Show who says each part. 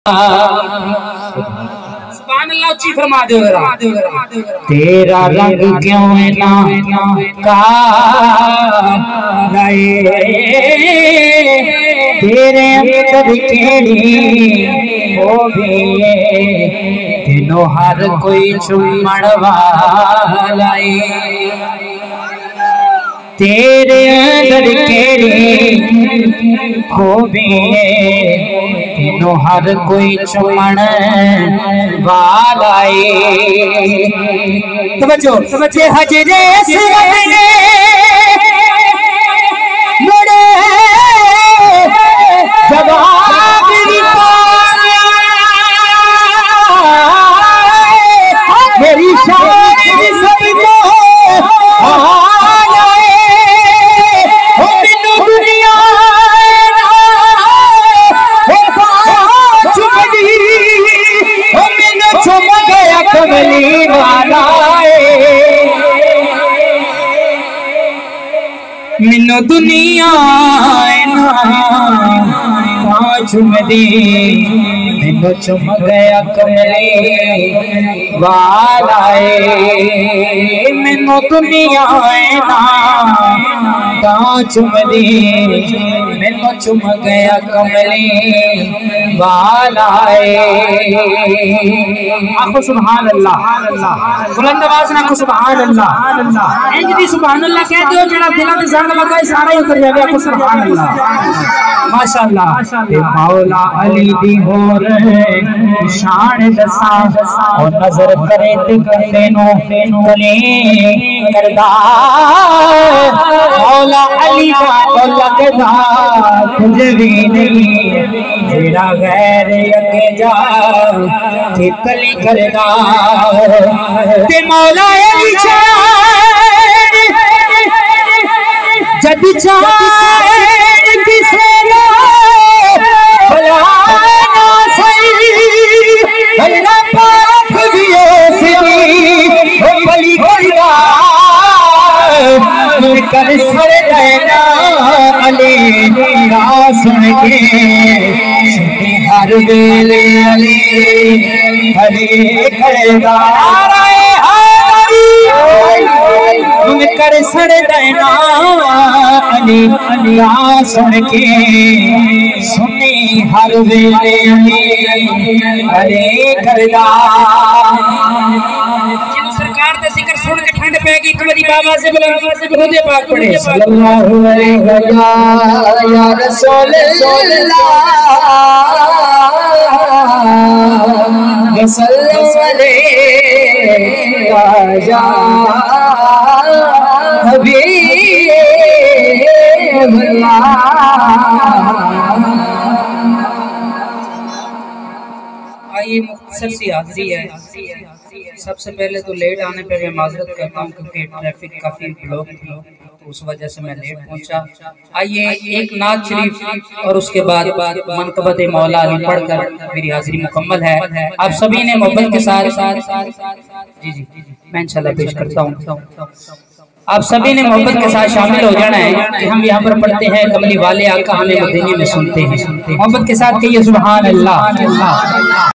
Speaker 1: सुभान अल्लाह उच्ची फरमा दो जरा।
Speaker 2: तेरा रंग क्यों है ना काला तेरे अंदर केड़ी हो भी तेनो हर कोई चुम्मण वाला तेरे अंदर केड़ी खूबी है तेनो हर कोई चुमण वाला तवज्जो तवज्जो हजरे असवद ने मुड़े जवाब मेरी शान सबको मिनो दुनिया चुम दी मिनो चुम गया कमले वाला मिनो दुनिया चुम दी मिनो चुम गया कमले वाला आखो सुभान अल्लाह बुलंद आवाज ना को सुभान अल्लाह इंज दी सुभान अल्लाह कह दो जड़ा दिल ते जंग लगा सारा ही उतर जावे आखो सुभान अल्लाह माशाअल्लाह ते मौला अली दी होर शान दसा और नजर करे ते कंदे नो तले करदा मौला अली दा लगदा तुझे भी नहीं तेरा गैर अगे जा ते तली करदा ते मौला अली जब चार किसे भलाना सही अल्लाह पाक दिए सिरी बली करदा कर सर देना अली ना सुन के हर वेले अली अली करदा कर सड़ देना अली अलिया सुन के सुनी हर वेले अली करदा सरकार दा जिक्र सुन के ठंड पैगी कमरी बाबा से दुरूद पाक पढ़े सल्लल्लाहु अलैहि या रसूल अल्लाह सल्लल्लाहु अलैहि या
Speaker 1: आइए मुख्तसर सी हाजिरी है। सबसे पहले तो लेट आने पे मैं माजरत करता हूँ क्योंकि ट्रैफिक काफी ब्लॉक थी तो उस वजह से मैं लेट पहुंचा। आइए एक नात शरीफ और उसके बाद मनकबत मौला अली पढ़कर मेरी हाजिरी मुकम्मल है। आप सभी ने मोहब्बत के साथ जी जी मैं इंशाल्लाह पेश करता हूँ। आप सभी ने मोहब्बत के साथ शामिल हो जाना है कि हम यहाँ पर पढ़ते हैं कमली वाले आका हमें मदीने में सुनते हैं। मोहब्बत के साथ कहिए सुभान अल्लाह।